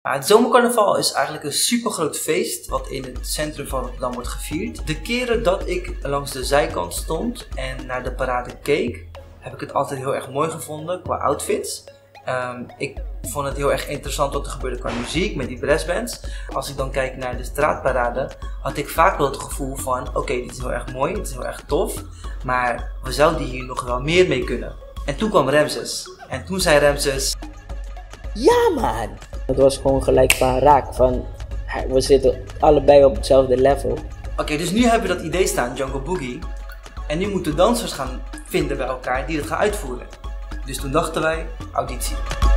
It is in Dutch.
Het zomercarnaval is eigenlijk een super groot feest wat in het centrum van Rotterdam wordt gevierd. De keren dat ik langs de zijkant stond en naar de parade keek, heb ik het altijd heel erg mooi gevonden qua outfits. Ik vond het heel erg interessant wat er gebeurde qua muziek met die brassbands. Als ik dan kijk naar de straatparade, had ik vaak wel het gevoel van oké, dit is heel erg mooi, dit is heel erg tof, maar we zouden hier nog wel meer mee kunnen. En toen kwam Ramses. En toen zei Ramses: ja man! Het was gewoon gelijk van raak, van we zitten allebei op hetzelfde level. Oké, dus nu hebben we dat idee staan, Jungle Boogie. En nu moeten dansers gaan vinden bij elkaar die het gaan uitvoeren. Dus toen dachten wij, auditie.